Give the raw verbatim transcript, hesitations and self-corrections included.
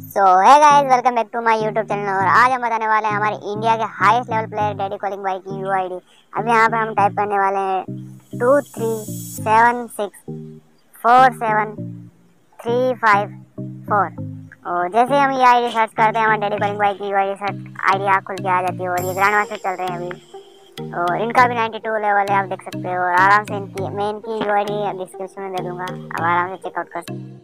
So hi guys, welcome back to my YouTube channel. और आज हम बताने वाले हैं हमारे इंडिया के highest level player daddy calling बाई की यूआईडी। अब यहाँ पे हम टाइप करने वाले हैं two three seven six four seven three five four. और जैसे हम ये आईडी सर्च करते हैं, हमारे डैडी कॉलिंग बाई की यूआईडी सर्च आईडी आँख खुल के आ जाती है। और ये ग्रैंड मास्टर चल रहे हैं अभी, और इनका भी नाइंटी टू लेवल है, आप देख सकते हो। और आराम से इनकी मैं इनकी यूआईडी डिस्क्रिप्शन में दे दूंगा, आप आराम से चेकआउट कर सकते हो।